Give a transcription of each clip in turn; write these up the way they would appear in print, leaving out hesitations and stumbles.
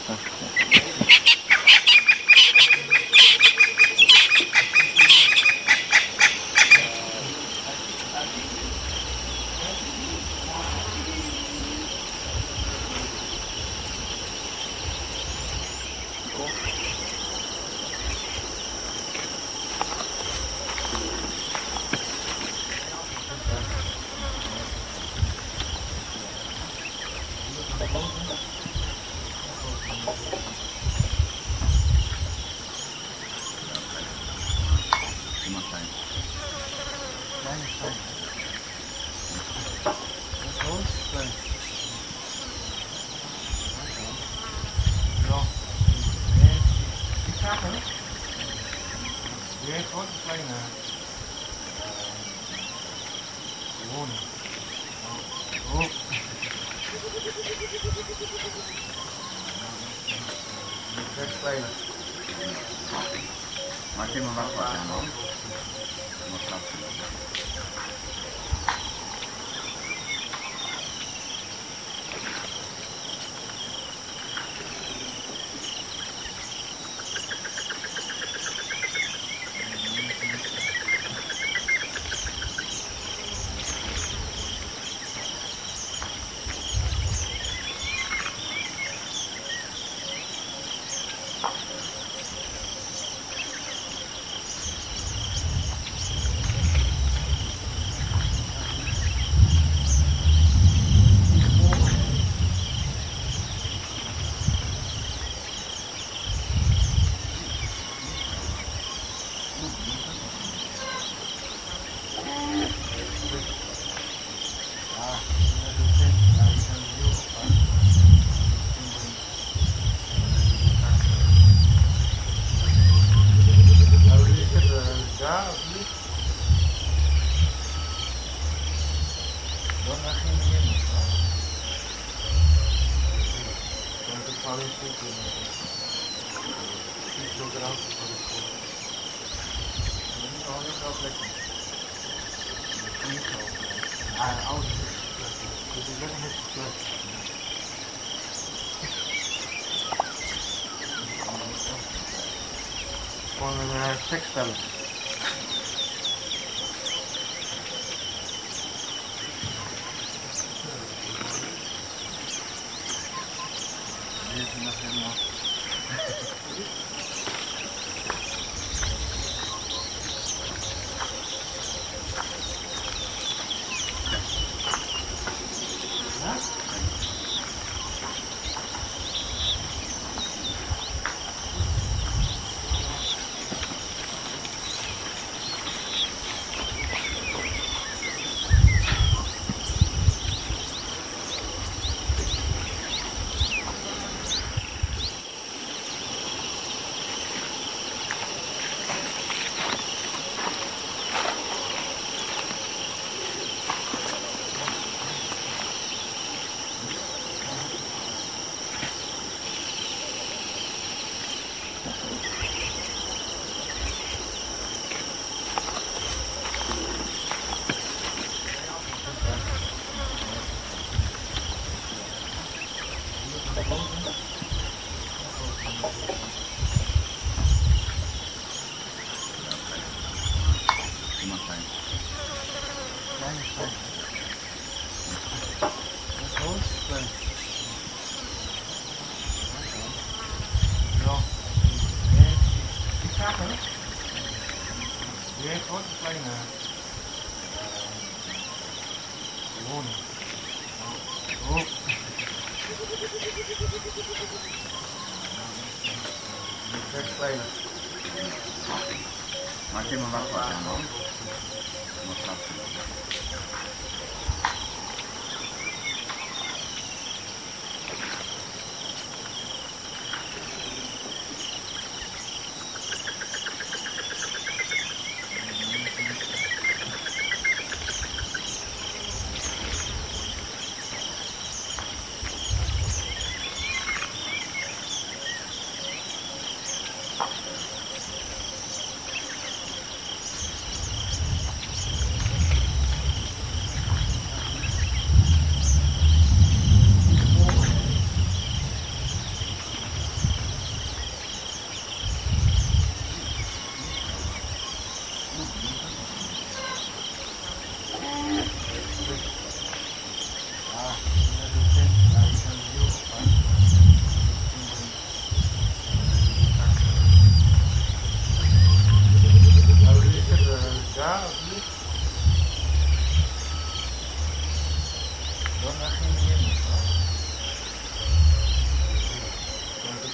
Sekstellen. Even nog helemaal.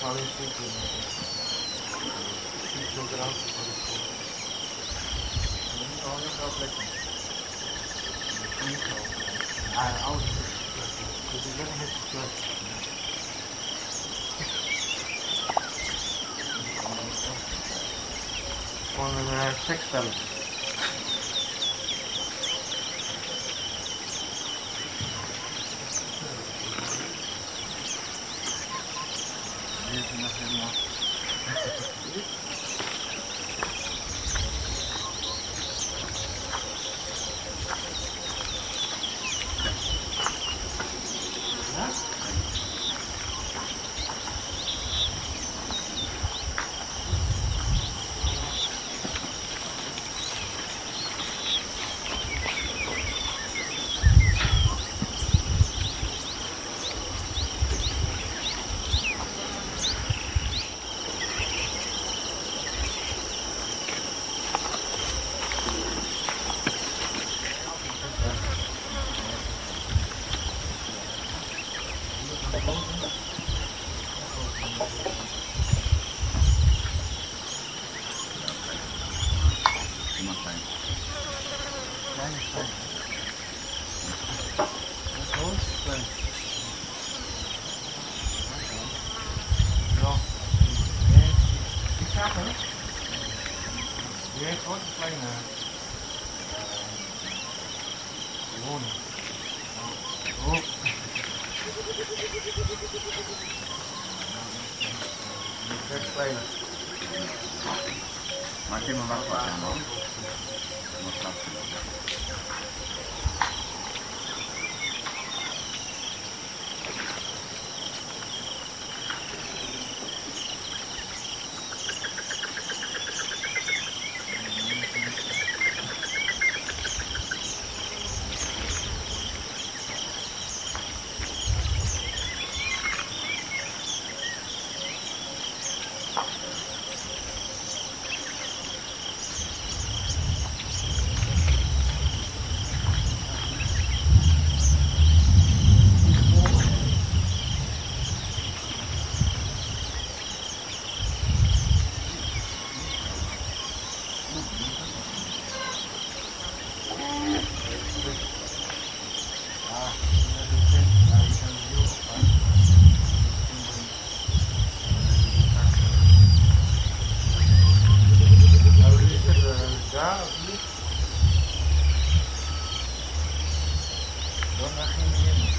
zal niet goed doen. Niet zo groot voor de school. Dat is al niet wel lekker. Niet zo. Ja, de ouders is slecht. Dus ik ben niet slecht. Gewoon een seksspelletje. Dit is nog helemaal. Ja? Weer grote kleine gewone. Oh. Dit kleine. Maak je me wat aan man? Ja, of niet? Dan ga je niet in.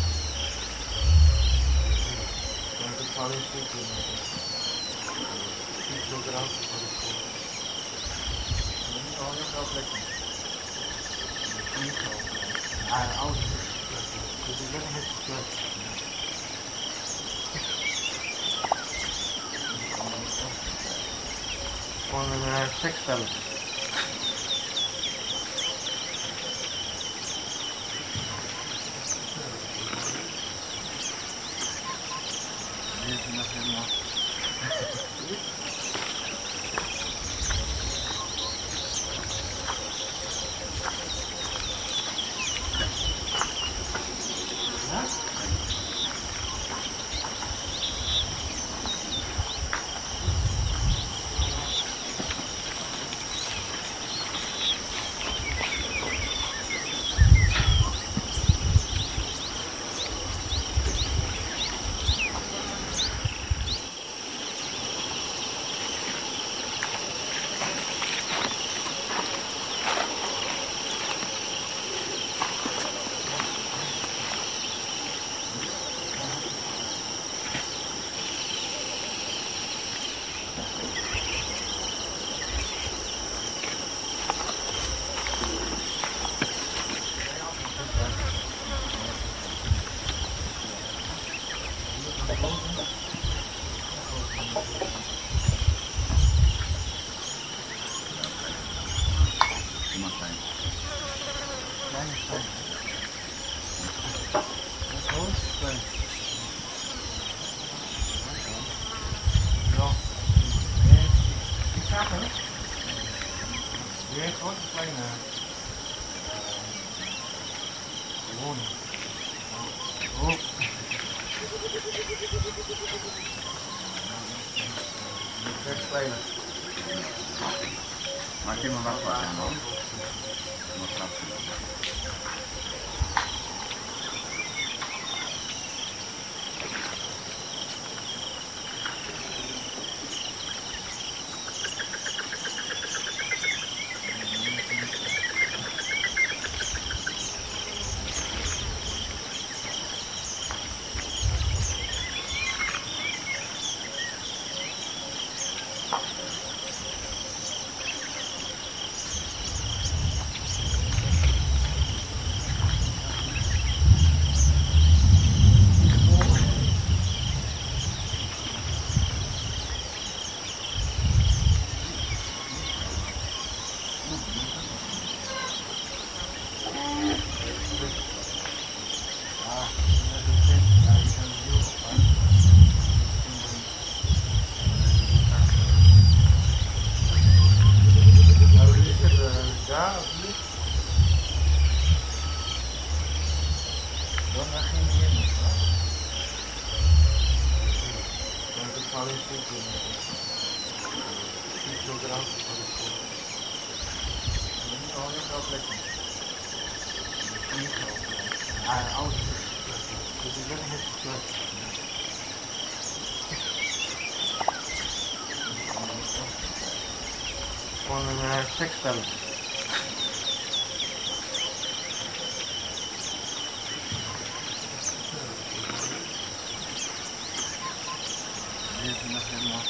Dat zal niet goed doen. Niet zo groot voor de school. Dat is al niet wel lekker. Niet zo. Ja, de ouders is slecht. Dus ik ben niet slecht. Gewoon een seksspelletje. Dit is nog helemaal. Ja? Weer grote kleine gewone. Oh. kleiner. Maak je maar wat aan, man. Ja, of niet? Dan ga je niet in, hoor. Dan heb ik alleen goed doen. Niet zo eruit voor de school. Dan moet je al heel veel plekken. Niet zo. Ja, oud. Dus ik ben niet heel terug. Gewoon een seksspelletje. Even nog helemaal.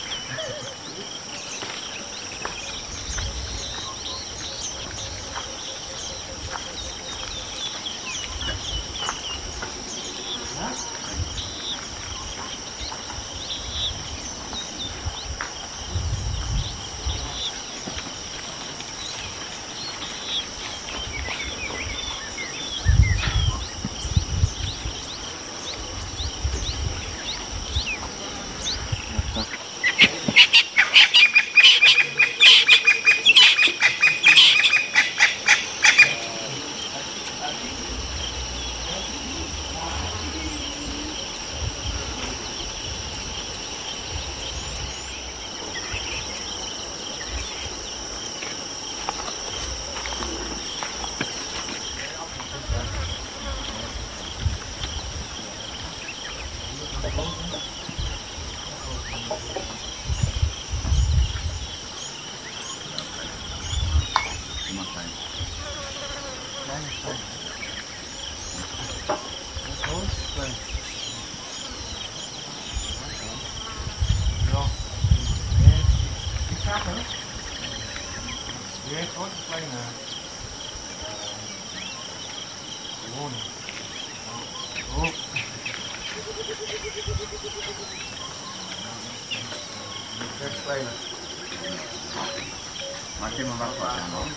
Maak je maar wat aan, man.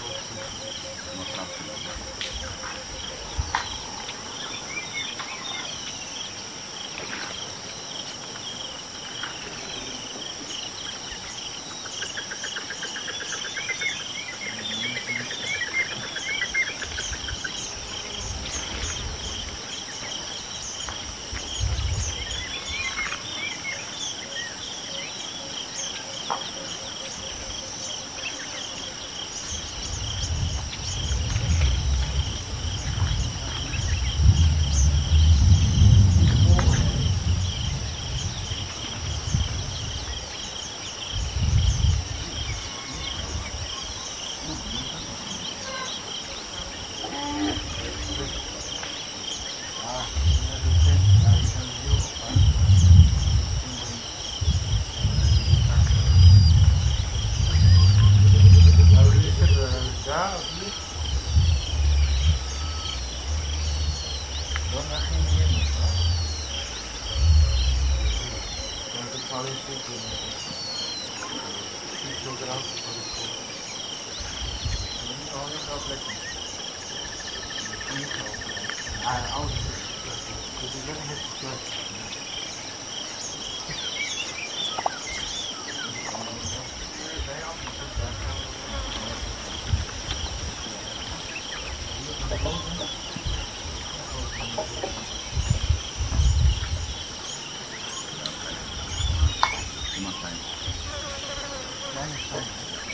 Kleine klein.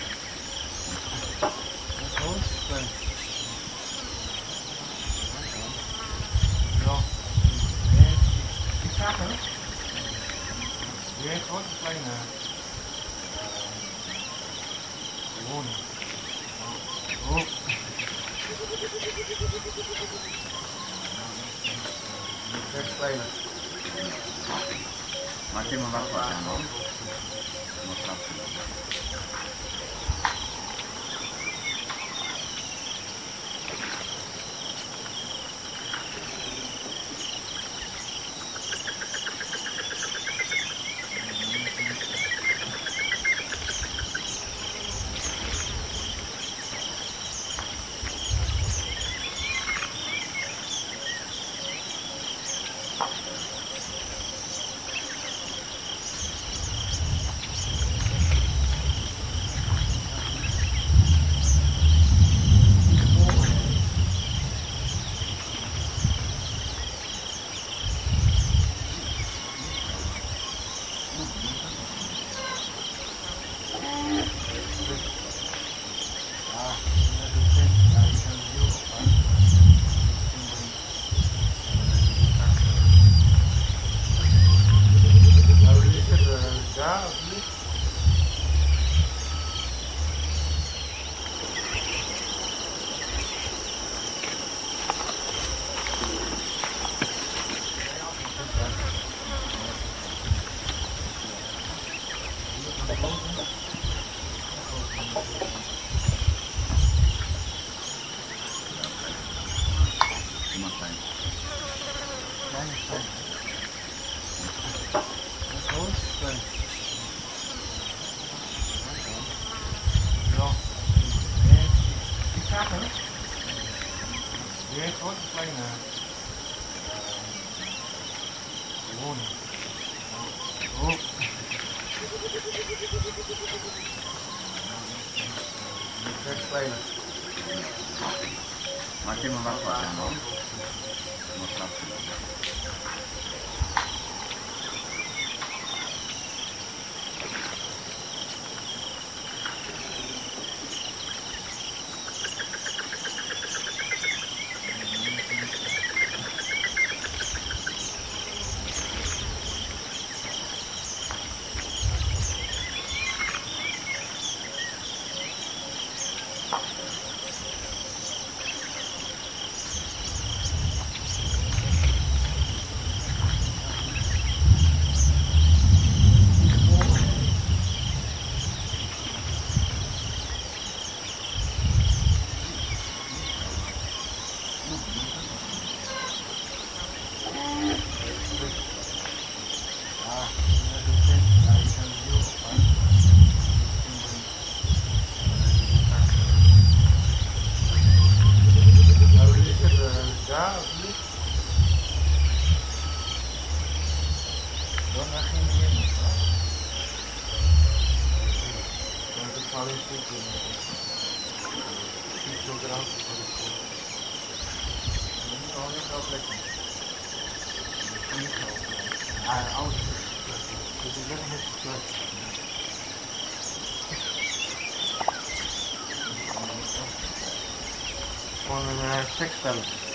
Groot, klein. Ja. Die gaat hè? Die heeft grote kleine. Gewoon. Oh. Net kleiner. Maak je me wachtwoord aan dan? Moet dat. Ja, of niet? Iemand zijn. Kleine klein. Groot, klein. Ja. Die gaat hè? Die heeft grote kleine. Gewoon. Oh. Net kleiner. Maak je me wachtwoord aan dan? Moet dat. Ja, of niet? Dan ga je niet in, hè? Dan is het alleen goed in. Niet zo groot voor de school. Dat is al niet wel lekker. Dat is niet zo. Ja, alles is dus ik ben een beetje terug. Gewoon een seksspelletje.